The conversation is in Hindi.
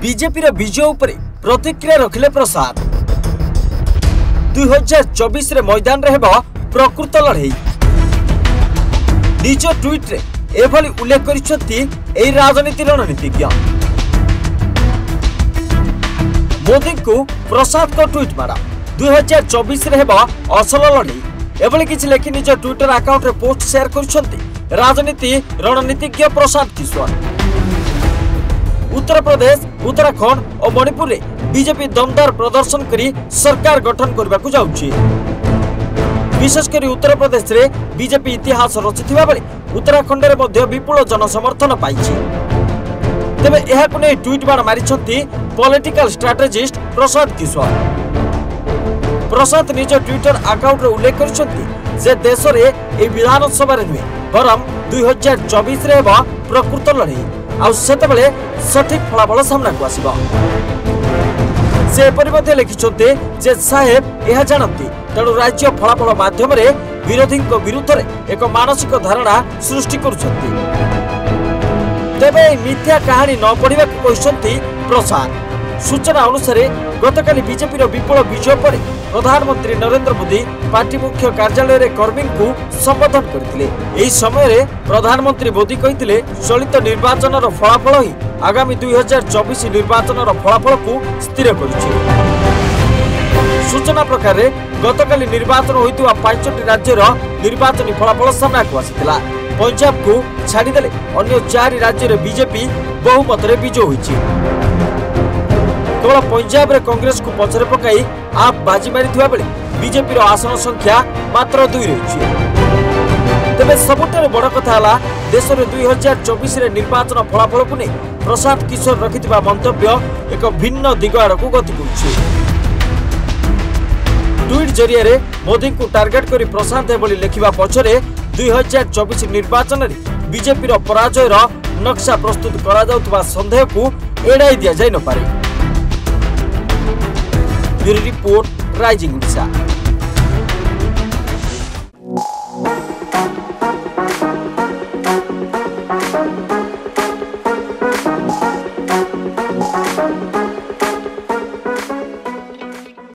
बीजेपी विजय उपरे प्रतिक्रिया रखिले प्रसाद। 2024 रे मैदान रे हेबा प्रकृत लड़ई। निज ट्वीट रे एभली उल्लेख करिसेंती एई राजनीति रणनीतिज्ञ। मोदी को प्रसाद को ट्वीट मारा 2024 रे हेबा असल लड़ई एभली किछि लेखि निज ट्विटर अकाउंट रे पोस्ट शेयर करिसेंती राजनीति रणनीतिज्ञ प्रसाद किशोर। उत्तर प्रदेश, उत्तराखंड और मणिपुर रे बीजेपी दमदार प्रदर्शन करी सरकार गठन करबा को जाउछि। विशेषकर उत्तर प्रदेश रे बीजेपी इतिहास रचिथिबा बेले उत्तराखंड रे मध्य विपुल जनसमर्थन पाइछि। तेबे एहाकु नै ट्वीट बाण मारिछंती पॉलिटिकल स्ट्रैटेजिस्ट प्रसाद किशोर। प्रसाद निज ट्विटर अकाउंट रे उल्लेख करिछंती जे देश रे ए विधानसभा रे नुहे बरम 2024 रे हेबा प्रकृत लड़ई आ सेतबेले सठिक फलाफल सामना को आसीबा। से परिमध्ये लिखिछंते जे साहेब यह जानती तेणु राज्य फलाफल माध्यम रे विरोधी विरुद्ध रे एक मानसिक धारणा सृष्टि करुछंती। तेबे मिथ्या कहानी न पढ़िबा को कहिसंती प्रसाद। सूचना अनुसार गतकाली बीजेपी विपुल विजय पर प्रधानमंत्री नरेंद्र मोदी पार्टी मुख्य कार्यालय रे कर्मी को संबोधन करथिले। एही समय रे प्रधानमंत्री मोदी कहिथिले चलित निर्वाचन रो फलाफल ही आगामी 2024 निर्वाचन रो फलाफल को स्थिर करिछि। सूचना प्रकार गतकाली निर्वाचन होइतुवा 5टी राज्य रो निर्वाचनी फलाफल सामना को आसिथिला। पंजाब को छाड़ीदेले अन्य 4 राज्य रे बीजेपी बहुमत रे विजय होइछि। केवल पंजाब रे कांग्रेस को पछरे पकाई आप बाजी मारिथिबा बेले बीजेपी रो आसन संख्या मात्र 2 रहिछि। तेबे सबुठारु बड़ कथा हला देश रे 2024 रे निर्वाचन फलाफल को नै प्रसाद किशोर रखिथिबा मंतव्य एक भिन्न दिग आड़कू गति करुछि। ट्वीट जरिया रे मोदी को टार्गेट करी प्रसाद एभली लेखिबा पछरे 2024 निर्वाचन रे बीजेपी रो पराजय रो नक्शा प्रस्तुत करा जाउतबा संदेह को एड़ाई दिया जाय न पारे। Bureau report, rising Odisha.